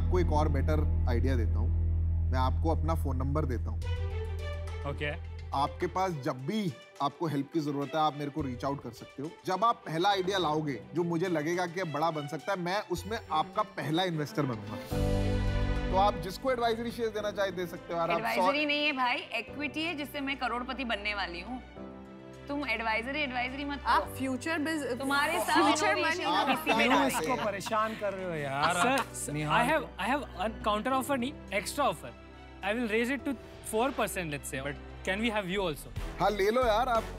आपको एक और बेटर आइडिया देता हूँ। मैं आपको अपना फोन नंबर देता हूँ। ओके। आपके पास जब भी आपको हेल्प की जरूरत है, आप मेरे को रीच आउट कर सकते हो। जब आप पहला आइडिया लाओगे जो मुझे लगेगा कि बड़ा बन सकता है, मैं उसमें आपका पहला इन्वेस्टर बनूंगा। तो आप जिसको एडवाइजरी शेयर देना चाहे दे सकते हो। एडवाइजरी नहीं है भाई, इक्विटी है जिससे मैं करोड़पति बनने वाली हूँ। तुम एडवाइजरी मत करो। आप फ्यूचर बिजनेस तुम्हारे साथ इनोवेशन इसी में डालेंगे। इसको परेशान कर रहे हो यार। Sir, I have a counter offer, नहीं, extra offer. I will raise it to 4%, let's say. But can we have you also? हाँ ले लो यार, आप